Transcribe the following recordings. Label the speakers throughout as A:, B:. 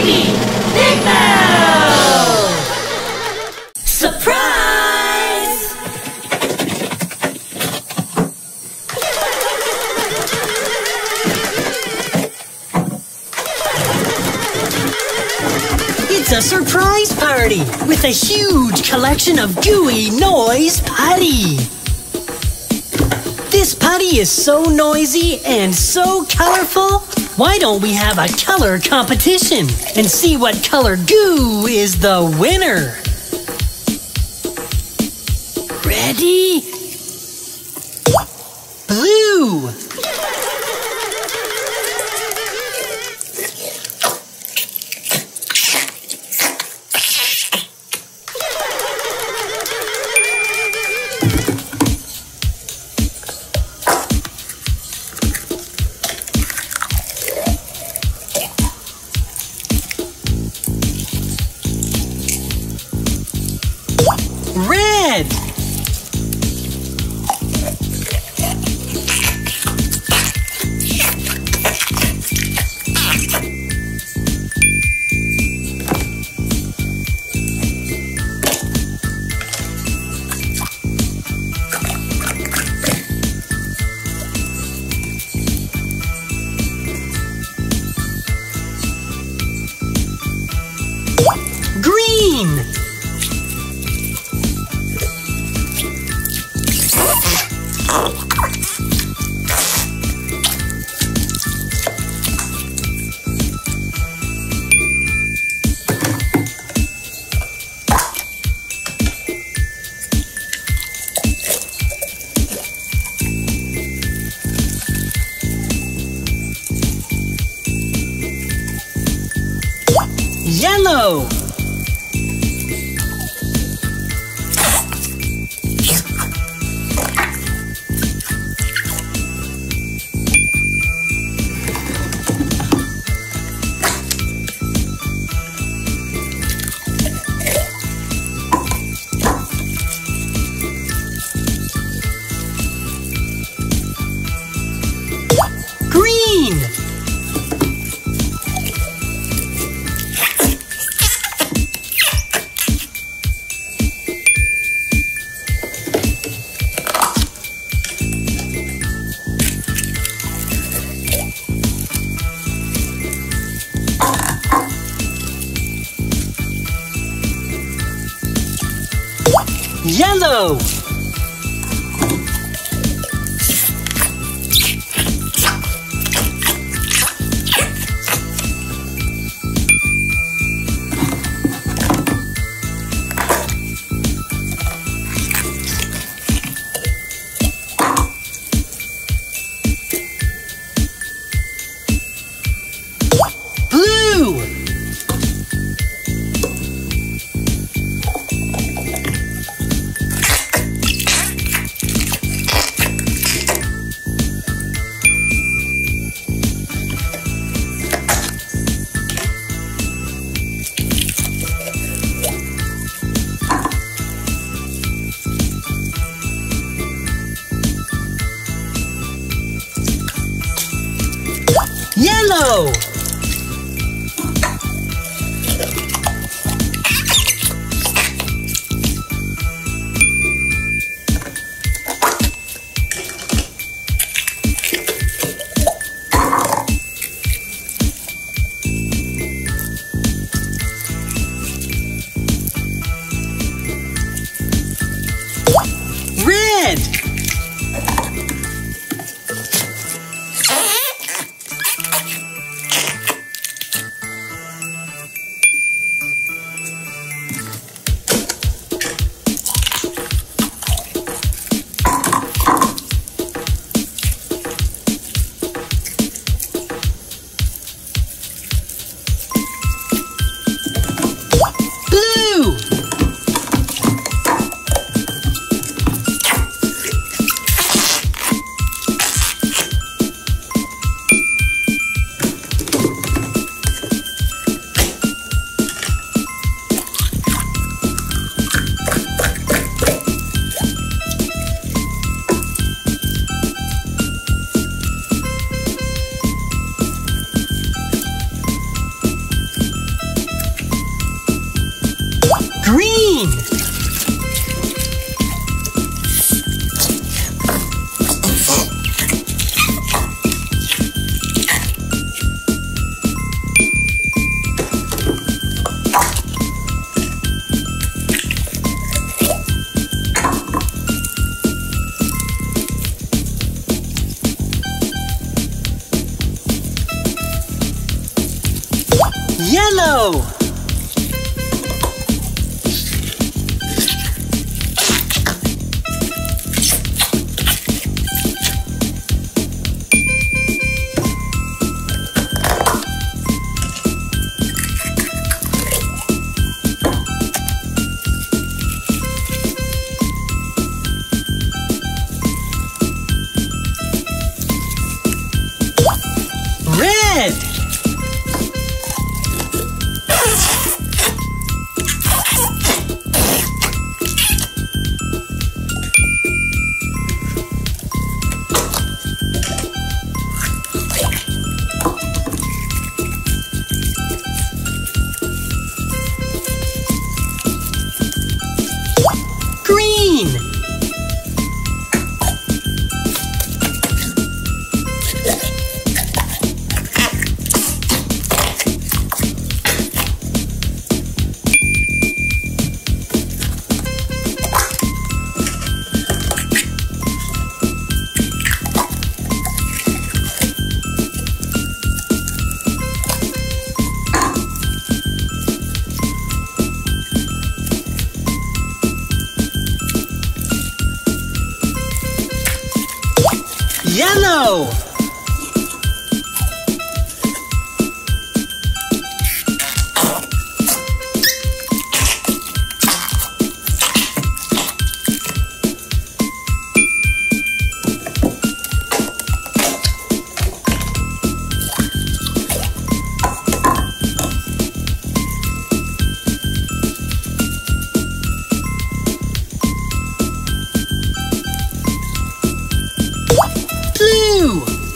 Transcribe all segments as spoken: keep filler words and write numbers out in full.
A: Baby Big Mouth! Surprise! It's a surprise party with a huge collection of gooey noise putty. This putty is so noisy and so colorful. Why don't we have a color competition and see what color goo is the winner? Ready? Blue. Red. Green. Yellow. Green. Yellow. Blue. Yellow. Red. Green. Yellow. Blue.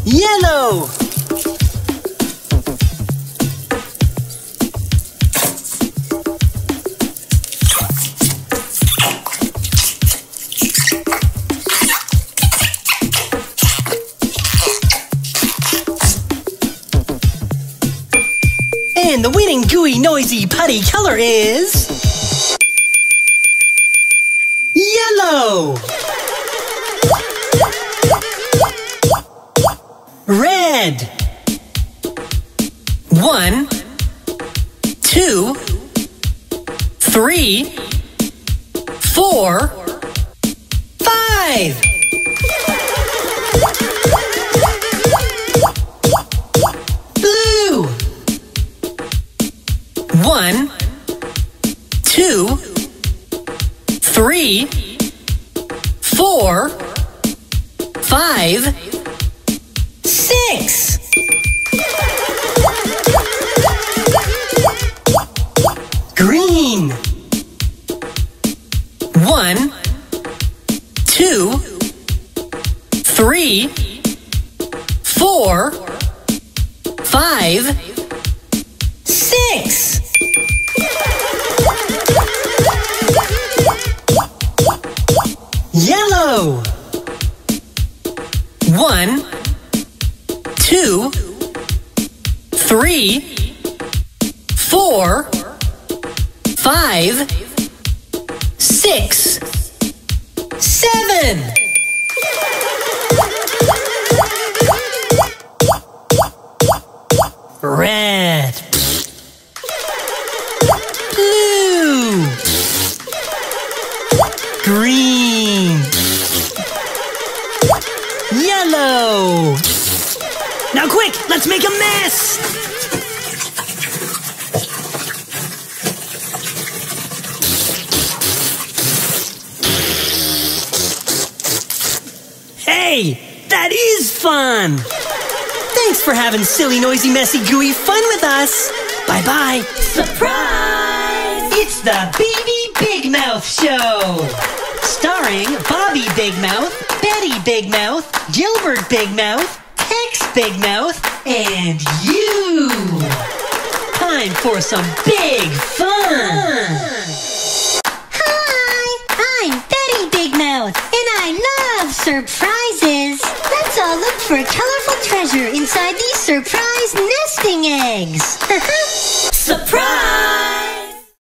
A: Yellow. And the winning gooey, noisy, putty color is... yellow! Red! One, two, three, four, five! Blue! One, two, three, four, five, six. Green. One, two, three, four, five, six. Yellow. One, two, three, four, five, six, seven. Red. Blue. Green. Yellow. Now quick, let's make a mess! Hey, that is fun! Thanks for having silly, noisy, messy, gooey fun with us! Bye-bye! Surprise! It's the Baby Big Mouth Show! Starring Bobby Big Mouth, Betty Big Mouth, Gilbert Big Mouth, Tex Big Mouth, and you! Time for some big fun!
B: Hi, I'm Betty Big Mouth, and I love surprises. Let's all look for a colorful treasure inside these surprise nesting eggs.